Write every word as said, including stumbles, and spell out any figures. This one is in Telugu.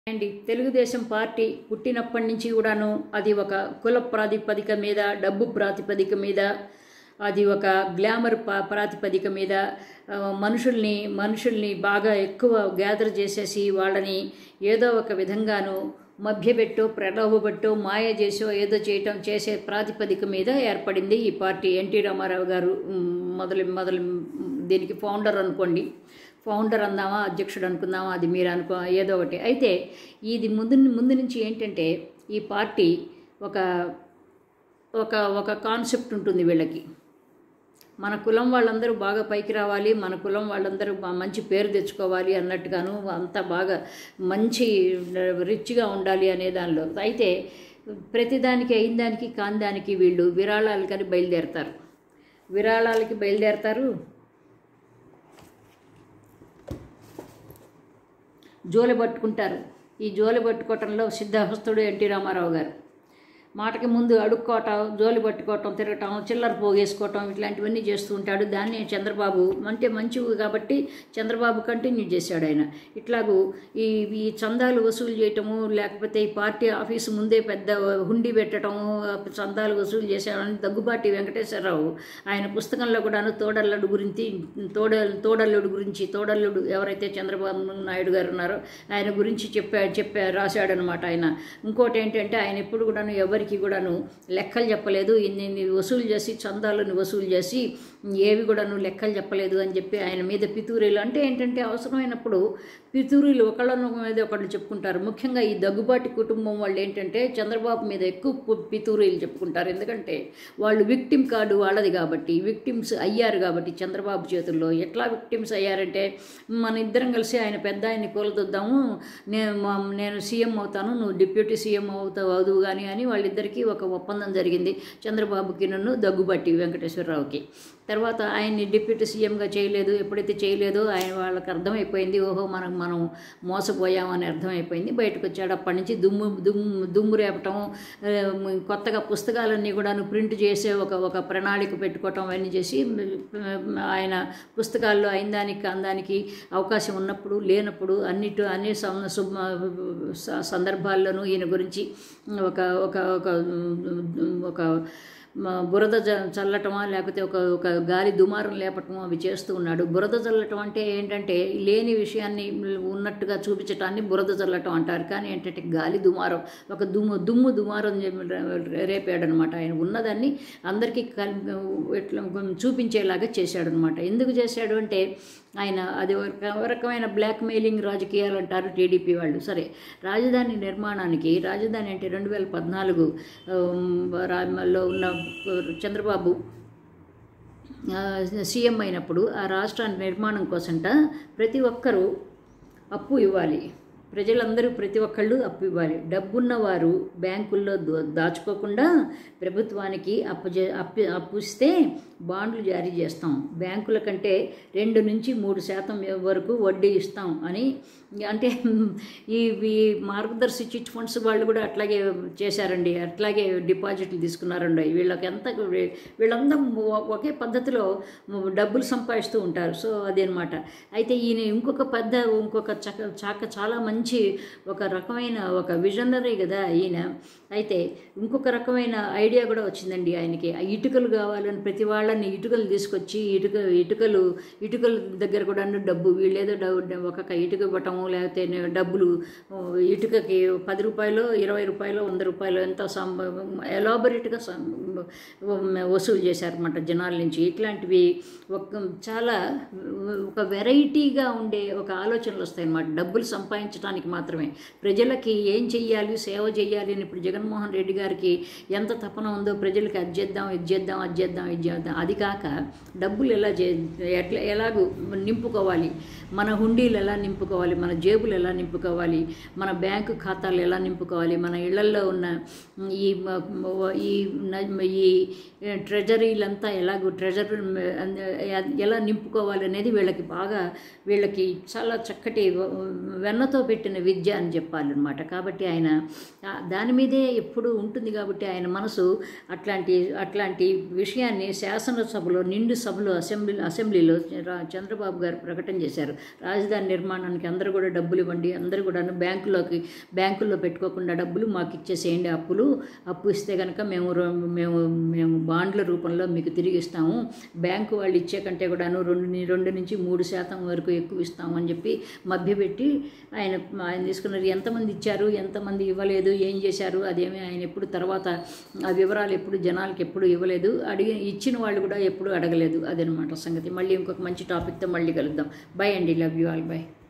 అండి తెలుగుదేశం పార్టీ పుట్టినప్పటి నుంచి కూడాను అది ఒక కుల ప్రాతిపదిక మీద, డబ్బు ప్రాతిపదిక మీద, అది ఒక గ్లామర్ ప్రాతిపదిక మీద మనుషుల్ని మనుషుల్ని బాగా ఎక్కువ గ్యాదర్ చేసేసి వాళ్ళని ఏదో ఒక విధంగాను మభ్యపెట్టో, ప్రలోభపెట్టో, మాయ చేసో ఏదో చేయటం చేసే ప్రాతిపదిక మీద ఏర్పడింది ఈ పార్టీ. ఎన్టీ రామారావు గారు మొదలు మొదలు దీనికి ఫౌండర్ అనుకోండి, ఫౌండర్ అందామా, అధ్యక్షుడు అనుకుందామా, అది మీరు అనుకో ఏదో ఒకటి. అయితే ఇది ముందు ముందు నుంచి ఏంటంటే ఈ పార్టీ ఒక ఒక ఒక కాన్సెప్ట్ ఉంటుంది వీళ్ళకి. మన కులం వాళ్ళందరూ బాగా పైకి రావాలి, మన కులం వాళ్ళందరూ మంచి పేరు తెచ్చుకోవాలి అన్నట్టుగాను, అంతా బాగా మంచి రిచ్గా ఉండాలి అనే దానిలో. అయితే ప్రతిదానికి అయిన దానికి కాని దానికి వీళ్ళు విరాళాలకని బయలుదేరతారు విరాళాలకి బయలుదేరతారు జోలి పట్టుకుంటారు. ఈ జోలి పట్టుకోవటంలో సిద్ధహస్తుడు ఎన్టీ రామారావు గారు. మాటకి ముందు అడుక్కోవటం, జోలి పట్టుకోవటం, తిరగటం, చిల్లర పోగేసుకోవటం, ఇట్లాంటివన్నీ చేస్తూ ఉంటాడు. దాన్ని చంద్రబాబు అంటే మంచివి కాబట్టి చంద్రబాబు కంటిన్యూ చేశాడు ఆయన. ఇట్లాగూ ఈ ఈ చందాలు వసూలు చేయటము, లేకపోతే ఈ పార్టీ ఆఫీసు ముందే పెద్ద హుండీ పెట్టడము, చందాలు వసూలు చేశాడని దగ్గుబాటి వెంకటేశ్వరరావు ఆయన పుస్తకంలో కూడాను తోడల్లుడు గురించి తోడ తోడల్లుడు గురించి తోడల్లుడు ఎవరైతే చంద్రబాబు నాయుడు గారు ఉన్నారో ఆయన గురించి చెప్పా చెప్పా రాశాడనమాట ఆయన. ఇంకోటి ఏంటంటే ఆయన ఎప్పుడు కూడాను ఎవరి కూడాను లెక్కలు చెప్పలేదు, ఇన్ని వసూలు చేసి చందాలను వసూలు చేసి ఏవి కూడాను లెక్కలు చెప్పలేదు అని చెప్పి ఆయన మీద పితూరీలు అంటే ఏంటంటే అవసరమైనప్పుడు పితూరీలు ఒకళ్ళను మీద ఒకళ్ళు చెప్పుకుంటారు. ముఖ్యంగా ఈ దగ్గుబాటి కుటుంబం వాళ్ళు ఏంటంటే చంద్రబాబు మీద ఎక్కువ పితూరీలు చెప్పుకుంటారు. ఎందుకంటే వాళ్ళు విక్టిమ్ కార్డు వాళ్ళది కాబట్టి, విక్టిమ్స్ అయ్యారు కాబట్టి చంద్రబాబు చేతుల్లో. ఎట్లా విక్టిమ్స్ అయ్యారంటే మన ఇద్దరం కలిసి ఆయన పెద్ద ఆయన్ని కూలదొద్దాము, నేను నేను సీఎం అవుతాను, నువ్వు డిప్యూటీ సీఎం అవుతావు అవుదువు కానీ అని వాళ్ళిద్దరికీ ఒక ఒప్పందం జరిగింది, చంద్రబాబుకి నన్ను దగ్గుబాటి వెంకటేశ్వరరావుకి. తర్వాత ఆయన్ని డిప్యూటీ సీఎంగా చేయలేదు. ఎప్పుడైతే చేయలేదో ఆయన వాళ్ళకి అర్థమైపోయింది, ఓహో మనం మనం మోసపోయామని అర్థమైపోయింది. బయటకు వచ్చాడు. అప్పటి నుంచి దుమ్ము దుమ్ము దుమ్ము రేపటం, కొత్తగా పుస్తకాలన్నీ కూడాను ప్రింట్ చేసే ఒక ఒక ప్రణాళిక పెట్టుకోవటం అవన్నీ చేసి ఆయన పుస్తకాల్లో అయిందానికి అందానికి అవకాశం ఉన్నప్పుడు లేనప్పుడు అన్నిటి అన్ని సందర్భాల్లోనూ ఈయన గురించి ఒక ఒక ఒక బురద చల్లటమా లేకపోతే ఒక ఒక గాలి దుమారం లేపటమో అవి చేస్తూ ఉన్నాడు. బురద చల్లటం అంటే ఏంటంటే లేని విషయాన్ని ఉన్నట్టుగా చూపించటాన్ని బురద చల్లటం అంటారు. కానీ ఏంటంటే గాలి దుమారం, ఒక దుమ్ము దుమ్ము దుమారం రేపాడనమాట. ఆయన ఉన్నదాన్ని అందరికీ ఇట్లా చూపించేలాగా చేశాడనమాట. ఎందుకు చేశాడు అంటే ఆయన అది ఒక రకమైన బ్లాక్ మెయిలింగ్ రాజకీయాలు అంటారు టీడీపీ వాళ్ళు. సరే, రాజధాని నిర్మాణానికి, రాజధాని అంటే రెండు వేల పద్నాలుగు లో ఉన్న చంద్రబాబు సీఎం అయినప్పుడు ఆ రాష్ట్రాన్ని నిర్మాణం కోసంట ప్రతి ఒక్కరూ అప్పు ఇవ్వాలి, ప్రజలందరూ ప్రతి ఒక్కళ్ళు అప్పు ఇవ్వాలి. డబ్బున్నవారు బ్యాంకుల్లో దాచుకోకుండా ప్రభుత్వానికి అప్పు అప్పు అప్పు ఇస్తే బాండ్లు జారీ చేస్తాం, బ్యాంకుల కంటే రెండు నుంచి మూడు శాతం వరకు వడ్డీ ఇస్తాం అని. అంటే ఈ ఈ మార్గదర్శి చిట్ ఫండ్స్ వాళ్ళు కూడా అట్లాగే చేశారండి, అట్లాగే డిపాజిట్లు తీసుకున్నారండి. వీళ్ళకి ఎంత వీళ్ళందరూ ఒకే పద్ధతిలో డబ్బులు సంపాదిస్తూ ఉంటారు. సో అదనమాట. అయితే ఈయన ఇంకొక పెద్ద ఇంకొక చక చాక చాలా మంచి ఒక రకమైన ఒక విజనరీ కదా ఈయన. అయితే ఇంకొక రకమైన ఐడియా కూడా వచ్చిందండి ఆయనకి. ఇటుకలు కావాలని ప్రతి వాళ్ళని ఇటుకలు తీసుకొచ్చి ఇటుక ఇటుకలు ఇటుకల దగ్గర కూడా డబ్బు వీళ్ళేదో ఒక్కొక్క ఇటుక ఇవ్వటము, లేకపోతే డబ్బులు ఇటుకకి పది రూపాయలు ఇరవై రూపాయలు వంద రూపాయలు ఎంతో సం ఎలాబొరేట్గా వసూలు చేశారన్నమాట జనాల నుంచి. ఇట్లాంటివి ఒక చాలా ఒక వెరైటీగా ఉండే ఒక ఆలోచనలు వస్తాయన్నమాట డబ్బులు సంపాదించడానికి మాత్రమే. ప్రజలకి ఏం చెయ్యాలి, సేవ చెయ్యాలి అని ఇప్పుడు జగన్మోహన్ రెడ్డి గారికి ఎంత తపన ఉందో, ప్రజలకి అది చేద్దాం ఇది చేద్దాం అది చేద్దాం ఇది చేద్దాం. అది కాక డబ్బులు ఎలా చే ఎట్లా ఎలాగూ నింపుకోవాలి, మన హుండీలు ఎలా నింపుకోవాలి, మన జేబులు ఎలా నింపుకోవాలి, మన బ్యాంకు ఖాతాలు ఎలా నింపుకోవాలి, మన ఇళ్లల్లో ఉన్న ఈ ఈ ట్రెజరీలంతా ఎలాగో ట్రెజరీ ఎలా నింపుకోవాలి అనేది వీళ్ళకి బాగా వీళ్ళకి చాలా చక్కటి వెన్నతో పెట్టిన విద్య అని చెప్పాలన్నమాట. కాబట్టి ఆయన దాని మీదే ఎప్పుడు ఉంటుంది కాబట్టి ఆయన మనసు అట్లాంటి అట్లాంటి విషయాన్ని శాసనసభలో నిండు సభలో అసెంబ్లీ అసెంబ్లీలో చంద్రబాబు గారు ప్రకటన చేశారు. రాజధాని నిర్మాణానికి అందరూ కూడా కూడా డబ్బులు ఇవ్వండి, అందరూ కూడా బ్యాంకులోకి బ్యాంకుల్లో పెట్టుకోకుండా డబ్బులు మాకు ఇచ్చేసేయండి అప్పులు, అప్పు ఇస్తే కనుక మేము మేము మేము బాండ్ల రూపంలో మీకు తిరిగి ఇస్తాము, బ్యాంకు వాళ్ళు ఇచ్చే కంటే కూడాను రెండు రెండు నుంచి మూడు శాతం వరకు ఎక్కువ ఇస్తాము అని చెప్పి మభ్యపెట్టి ఆయన ఆయన తీసుకున్నారు. ఎంతమంది ఇచ్చారు, ఎంతమంది ఇవ్వలేదు, ఏం చేశారు అదేమి ఆయన ఎప్పుడు తర్వాత ఆ వివరాలు ఎప్పుడు జనాలకు ఎప్పుడు ఇవ్వలేదు, అడిగి ఇచ్చిన వాళ్ళు కూడా ఎప్పుడు అడగలేదు. అదనమాట సంగతి. మళ్ళీ ఇంకొక మంచి టాపిక్తో మళ్ళీ కలుద్దాం. బై అండి, లవ్ యూ ఆల్, బై.